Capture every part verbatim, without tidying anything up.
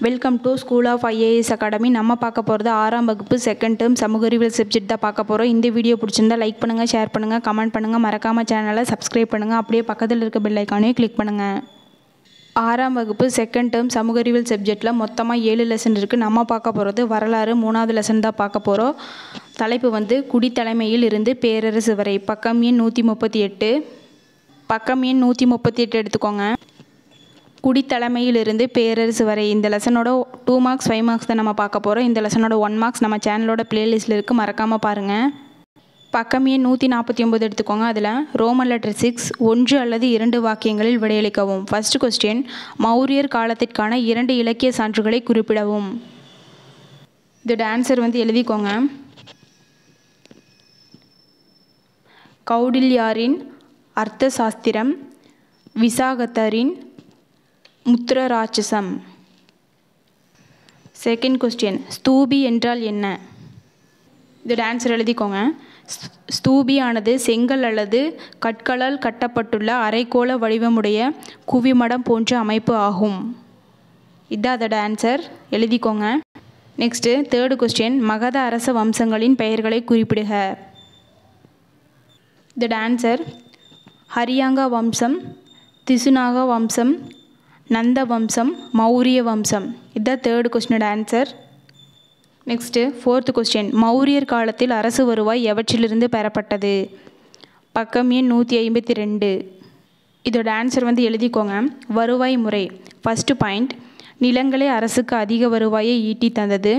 Welcome to school of IAS academy. நம்ம பார்க்க போகிறது ஆறாம் வகுப்பு செகண்ட் டேர்ம் சமூக அறிவியல் சப்ஜெக்ட் தான் பார்க்க போகிறோம். இந்த வீடியோ பிடிச்சிருந்தா லைக் பண்ணுங்கள், ஷேர் பண்ணுங்கள், கமெண்ட் பண்ணுங்கள், மறக்காமல் சேனலை சப்ஸ்கிரைப் பண்ணுங்கள். அப்படியே பக்கத்தில் இருக்க பெல் ஐக்கானையும் கிளிக் பண்ணுங்கள். ஆறாம் வகுப்பு செகண்ட் டேர்ம் சமூக அறிவியல் சப்ஜெக்டில் மொத்தமாக ஏழு லெசன் இருக்குது. நம்ம பார்க்க போகிறது வரலாறு மூணாவது லெசன் தான் பார்க்க போகிறோம். தலைப்பு வந்து குடித்தலைமையில் இருந்து பேரரசு வரை. பக்கம் எண் நூற்றி முப்பத்தி எட்டு பக்கம் எண் நூற்றி முப்பத்தி எட்டு எடுத்துக்கோங்க. குடித்தலைமையிலிருந்து பேரரசு வரை. இந்த லெசனோட டூ மார்க்ஸ் ஃபைவ் மார்க்ஸ் தான் நம்ம பார்க்க போகிறோம். இந்த லெசனோட ஒன் மார்க்ஸ் நம்ம சேனலோட பிளேலிஸ்ட்டில் இருக்குது, மறக்காமல் பாருங்கள். பக்கம் எண் நூற்றி நாற்பத்தி ஒம்பது எடுத்துக்கோங்க. அதில் ரோமன் லெட்டர் சிக்ஸ், ஒன்று அல்லது இரண்டு வாக்கியங்களில் விடையளிக்கவும். ஃபர்ஸ்ட் கொஸ்டின், மௌரியர் காலத்திற்கான இரண்டு இலக்கிய சான்றுகளை குறிப்பிடவும். இதோட ஆன்சர் வந்து எழுதிக்கோங்க. கௌடில்யாரின் அர்த்த சாஸ்திரம், விசாகத்தரின் முத்ரராட்சசம். செகண்ட் கொஸ்டின், ஸ்தூபி என்றால் என்ன? இதோட ஆன்சர் எழுதிக்கோங்க. ஸ்தூபியானது செங்கல் அல்லது கற்களால் கட்டப்பட்டுள்ள அரைக்கோள வடிவமுடைய குவிமடம் போன்ற அமைப்பு ஆகும். இதுதான் அதோட ஆன்சர், எழுதிக்கோங்க. நெக்ஸ்ட்டு தேர்டு கொஸ்டின், மகத அரச வம்சங்களின் பெயர்களை குறிப்பிடுக. இதோட ஆன்சர் ஹரியாங்கா வம்சம், திசுநாக வம்சம், நந்த வம்சம், மௌரிய வம்சம். இதுதான் தேர்டு கொஸ்டினோட ஆன்சர். நெக்ஸ்ட்டு ஃபோர்த்து கொஸ்டின், மௌரியர் காலத்தில் அரசு வருவாய் எவற்றிலிருந்து பெறப்பட்டது? பக்கம் எண் நூற்றி ஐம்பத்தி ரெண்டு. இதோட ஆன்சர் வந்து எழுதிக்கோங்க. வருவாய் முறை. ஃபஸ்ட்டு பாயிண்ட், நிலங்களே அரசுக்கு அதிக வருவாயை ஈட்டி தந்தது.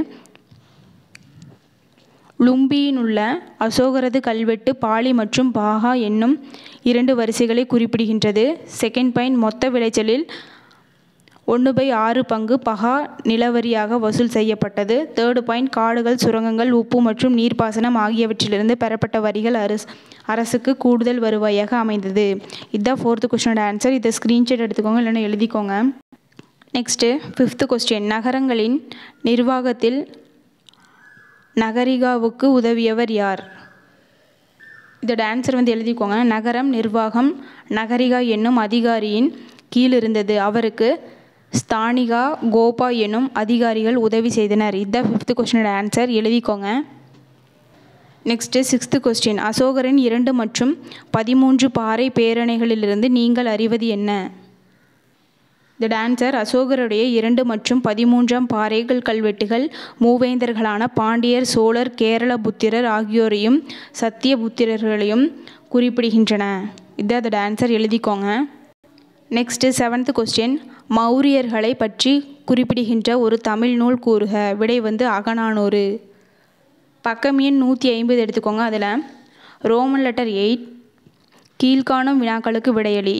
லும்பியில் உள்ள அசோகரது கல்வெட்டு பாலி மற்றும் பாகா என்னும் இரண்டு வரிசைகளை குறிப்பிடுகின்றது. செகண்ட் பாயிண்ட், மொத்த விளைச்சலில் ஒன்று பை ஆறு பங்கு பகா நிலவரியாக வசூல் செய்யப்பட்டது. தேர்டு பாயிண்ட், காடுகள், சுரங்கங்கள், உப்பு மற்றும் நீர்ப்பாசனம் ஆகியவற்றிலிருந்து பெறப்பட்ட வரிகள் அரசு அரசுக்கு கூடுதல் வருவாயாக அமைந்தது. இதுதான் ஃபோர்த்து கொஸ்டினோட ஆன்சர். இதை ஸ்க்ரீன்ஷாட் எடுத்துக்கோங்க, இல்லைன்னா எழுதிக்கோங்க. நெக்ஸ்ட்டு ஃபிஃப்த்து கொஸ்டின், நகரங்களின் நிர்வாகத்தில் நகரிகாவுக்கு உதவியவர் யார்? இதோட ஆன்சர் வந்து எழுதிக்கோங்க. நகரம் நிர்வாகம் நகரிகா என்னும் அதிகாரியின் கீழ் இருந்தது. அவருக்கு ஸ்தானிகா, கோபா என்னும் அதிகாரிகள் உதவி செய்தனர். இதுதான் ஃபிஃப்த்து கொஸ்டினோட ஆன்சர், எழுதிக்கோங்க. நெக்ஸ்ட்டு சிக்ஸ்த்து கொஸ்டின், அசோகரின் இரண்டு மற்றும் பதிமூன்று பாறை பேரணைகளிலிருந்து நீங்கள் அறிவது என்ன? இதோட ஆன்சர், அசோகருடைய இரண்டு மற்றும் பதிமூன்றாம் பாறைகள் கல்வெட்டுகள் மூவேந்தர்களான பாண்டியர், சோழர், கேரள புத்திரர் ஆகியோரையும் சத்திய புத்திரர்களையும் குறிப்பிடுகின்றன. இதுதான் அதோட ஆன்சர், எழுதிக்கோங்க. நெக்ஸ்ட்டு செவன்த்து கொஸ்டின், மௌரியர்களை பற்றி குறிப்பிடுகின்ற ஒரு தமிழ் நூல் கூறுக. விடை வந்து அகநானூறு. பக்கம் எண் நூற்றி ஐம்பது எடுத்துக்கோங்க. அதில் ரோமன் லெட்டர் எயிட், கீழ்காணும் வினாக்களுக்கு விடையளி.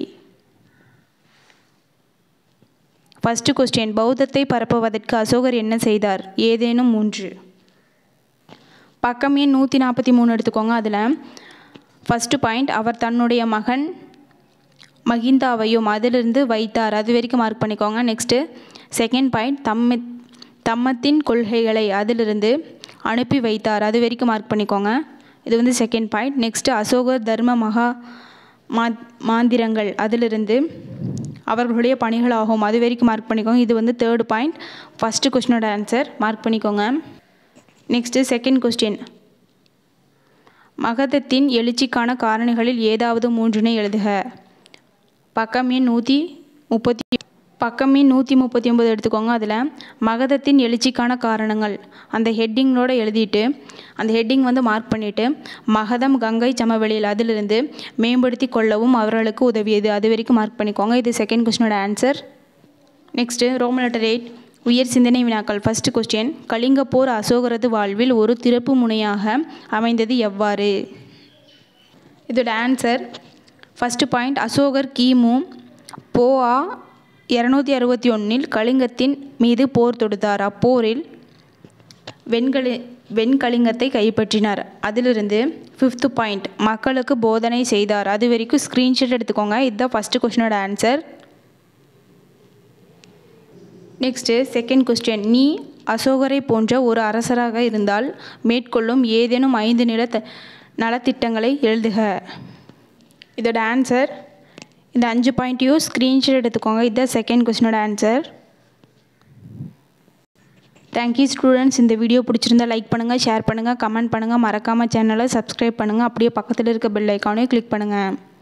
ஃபஸ்ட்டு கொஸ்டின், பௌத்தத்தை பரப்புவதற்கு அசோகர் என்ன செய்தார்? ஏதேனும் மூன்று. பக்கம் எண் நூற்றி நாற்பத்தி மூணு எடுத்துக்கோங்க. அதில் ஃபஸ்ட்டு பாயிண்ட், அவர் தன்னுடைய மகன் மகிந்தாவையும் அதிலிருந்து வைத்தார். அது வரைக்கும் மார்க் பண்ணிக்கோங்க. நெக்ஸ்ட்டு செகண்ட் பாயிண்ட், தம்ம தம்மத்தின் கொள்கைகளை அதிலிருந்து அனுப்பி வைத்தார். அது வரைக்கும் மார்க் பண்ணிக்கோங்க. இது வந்து செகண்ட் பாயிண்ட். நெக்ஸ்ட்டு அசோகர் தர்ம மகா மா மாந்திரங்கள் அதிலிருந்து அவர்களுடைய பணிகளாகும். அது வரைக்கும் மார்க் பண்ணிக்கோங்க. இது வந்து தேர்டு பாயிண்ட். ஃபஸ்ட்டு கொஸ்டினோட ஆன்சர் மார்க் பண்ணிக்கோங்க. நெக்ஸ்ட்டு செகண்ட் கொஸ்டின், மகதத்தின் எழுச்சிக்கான காரணிகளில் ஏதாவது மூன்றினை எழுதுக. பக்கம் எண் நூற்றி முப்பத்தி பக்கம் எண் நூற்றி முப்பத்தி ஒம்பது எடுத்துக்கோங்க. அதில் மகதத்தின் எழுச்சிக்கான காரணங்கள் அந்த ஹெட்டிங்களோட எழுதிட்டு அந்த ஹெட்டிங் வந்து மார்க் பண்ணிவிட்டு மகதம் கங்கை சமவெளியில் அதிலிருந்து மேம்படுத்தி கொள்ளவும் அவர்களுக்கு உதவியது. அது வரைக்கும் மார்க் பண்ணிக்கோங்க. இது செகண்ட் கொஸ்டினோட answer. Next Roman letter eight, உயர் சிந்தனை வினாக்கள். ஃபஸ்ட்டு கொஸ்டின், கலிங்க போர் அசோகரது வாழ்வில் ஒரு திருப்பு முனையாக அமைந்தது எவ்வாறு? இதோட ஆன்சர், ஃபஸ்ட்டு பாயிண்ட், அசோகர் கிமு போஆ இரநூத்தி அறுபத்தி ஒன்றில் கலிங்கத்தின் மீது போர் தொடுத்தார். அப்போரில் வெண்கலி வெண்கலிங்கத்தை கைப்பற்றினார். அதிலிருந்து ஃபிஃப்த்து பாயிண்ட், மக்களுக்கு போதனை செய்தார். அது வரைக்கும் ஸ்க்ரீன்ஷாட் எடுத்துக்கோங்க. இதுதான் ஃபஸ்ட்டு கொஸ்டினோட ஆன்சர். நெக்ஸ்ட்டு செகண்ட் கொஸ்டின், நீ அசோகரை போன்ற ஒரு அரசராக இருந்தால் மேற்கொள்ளும் ஏதேனும் ஐந்து நில நலத்திட்டங்களை எழுதுக. இதோட ஆன்சர், இந்த அஞ்சு பாயிண்ட்டையும் ஸ்க்ரீன்ஷாட் எடுத்துக்கோங்க. இதுதான் செகண்ட் கொஸ்டினோட ஆன்சர். Thank you students. இந்த வீடியோ பிடிச்சிருந்தா லைக் பண்ணுங்கள், ஷேர் பண்ணுங்கள், கமெண்ட் பண்ணுங்கள், மறக்காமல் சேனலை சப்ஸ்கிரைப் பண்ணுங்கள். அப்படியே பக்கத்தில் இருக்க பெல் ஐக்கானையும் கிளிக் பண்ணுங்கள்.